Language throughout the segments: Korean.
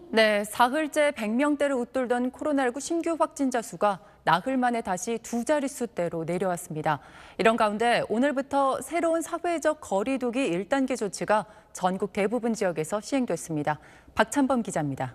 네, 사흘째 100명대를 웃돌던 코로나19 신규 확진자 수가 나흘 만에 다시 두 자릿수대로 내려왔습니다. 이런 가운데 오늘부터 새로운 사회적 거리 두기 1단계 조치가 전국 대부분 지역에서 시행됐습니다. 박찬범 기자입니다.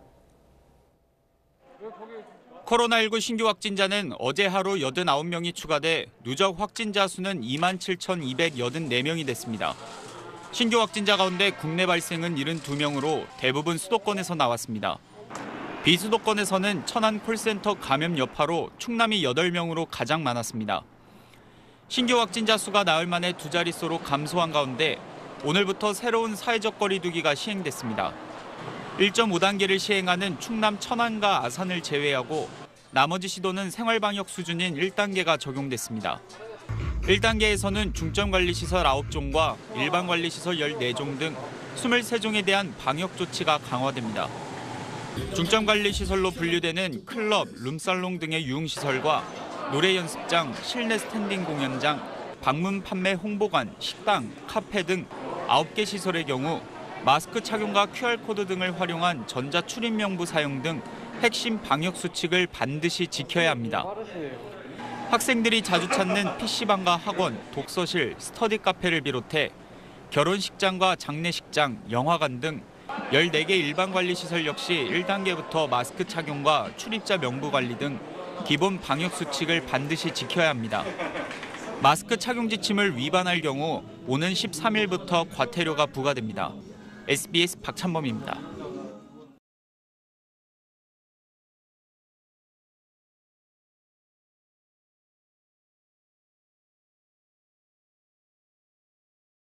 코로나19 신규 확진자는 어제 하루 89명이 추가돼 누적 확진자 수는 27,284명이 됐습니다. 신규 확진자 가운데 국내 발생은 72명으로 대부분 수도권에서 나왔습니다. 비수도권에서는 천안 콜센터 감염 여파로 충남이 8명으로 가장 많았습니다. 신규 확진자 수가 나흘 만에 두 자릿수로 감소한 가운데 오늘부터 새로운 사회적 거리 두기가 시행됐습니다. 1.5단계를 시행하는 충남 천안과 아산을 제외하고 나머지 시도는 생활방역 수준인 1단계가 적용됐습니다. 1단계에서는 중점관리시설 9종과 일반관리시설 14종 등 23종에 대한 방역 조치가 강화됩니다. 중점관리시설로 분류되는 클럽, 룸살롱 등의 유흥시설과 노래 연습장, 실내 스탠딩 공연장, 방문 판매 홍보관, 식당, 카페 등 9개 시설의 경우 마스크 착용과 QR코드 등을 활용한 전자출입명부 사용 등 핵심 방역 수칙을 반드시 지켜야 합니다. 학생들이 자주 찾는 PC방과 학원, 독서실, 스터디 카페를 비롯해 결혼식장과 장례식장, 영화관 등 14개 일반관리시설 역시 1단계부터 마스크 착용과 출입자 명부 관리 등 기본 방역 수칙을 반드시 지켜야 합니다. 마스크 착용 지침을 위반할 경우 오는 13일부터 과태료가 부과됩니다. SBS 박찬범입니다.